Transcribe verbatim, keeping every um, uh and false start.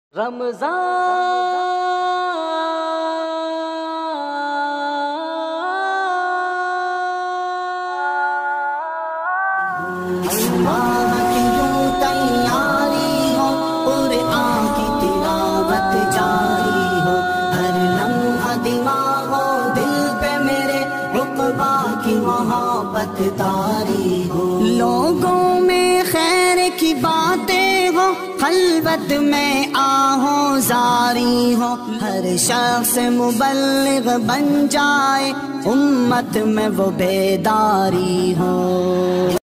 अल्लाह की यूं तैयारी हो, कुरआन की तिलावत जारी हो, हर लम्हा दिमागों दिल पे मेरे उक़बा की मोहब्बत तारी हो। लोगों में खैर की बातें हो, खलवत में आहो जारी हो, हर शख्स मुबल्लिग बन जाए, उम्मत में वो बेदारी हो।